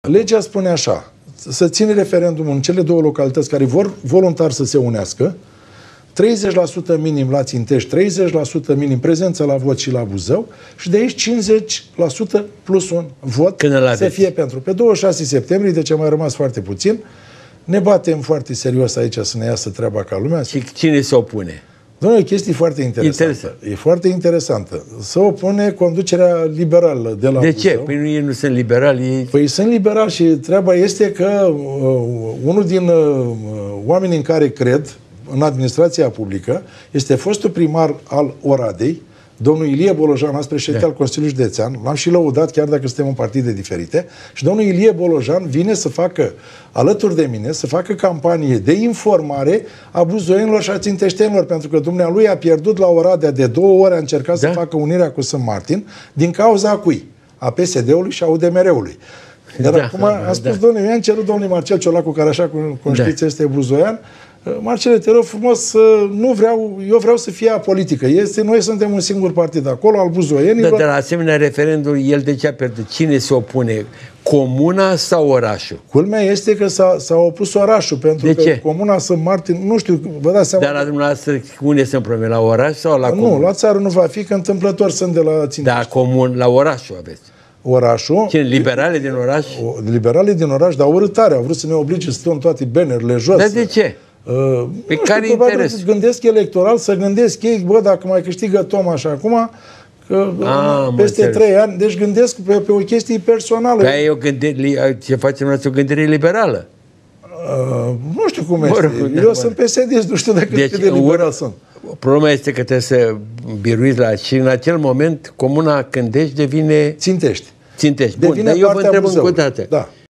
Legea spune așa, să țin referendumul în cele două localități care vor voluntar să se unească, 30% minim la Țintești, 30% minim prezență la vot și la Buzău și de aici 50% plus un vot să fie pentru. Pe 26 septembrie, deci a mai rămas foarte puțin, ne batem foarte serios aici să ne iasă treaba ca lumea. Și cine se opune? Dom'le, o chestie foarte interesantă. E foarte interesantă. Se opune conducerea liberală de la De Buzău. ce? Păi ei nu sunt liberali. Ei... Păi sunt liberali și treaba este că unul din oamenii în care cred în administrația publică este fostul primar al Oradei, domnul Ilie Bolojan, azi președinte al Consiliului Județean, l-am și lăudat, chiar dacă suntem în partide diferite, și domnul Ilie Bolojan vine să facă, alături de mine, să facă campanie de informare a buzoienilor și a ținteștenilor, pentru că dumnealui a pierdut la Oradea de 2 ori, a încercat să facă unirea cu Sân Martin, din cauza a cui? A PSD-ului și a UDMR-ului. Iar acum a spus, domnule, eu am cerut domnului Marcel Ciolacu, care așa cum știți este buzoian, Marcele, te rog frumos, eu vreau să fie apolitică. Noi suntem un singur partid acolo, al buzoienilor. Dar de la asemenea referendum, el de ce a pierdut? Cine se opune? Comuna sau orașul? Culmea este că s-a opus orașul, pentru că comuna Sân Martin, nu știu, vă dați seama... Dar la dumneavoastră, unde sunt probleme? La oraș sau la comună? Nu, la țară nu va fi, că întâmplător sunt de la Țintești. Da, comun, la orașul aveți. Orașul. Cine? Liberale din oraș? Liberale din oraș, dar urâtare. Au vrut să ne oblige să stăm toate bannerele jos. Dar de ce? Pe care interes? Gândesc electoral, să gândesc ei, bă, dacă mai câștigă Toma și acum, că peste 3 ani, deci gândesc pe o chestie personală. Că e o gândire, ce facem noi, o gândire liberală? Nu știu cum este. Eu sunt PSD, nu știu dacă de liberal sunt. Problema este că trebuie să biruiți la... Și în acel moment, comuna Cândești devine... Țintești. Bun, dar eu vă întreb încă o dată. Da.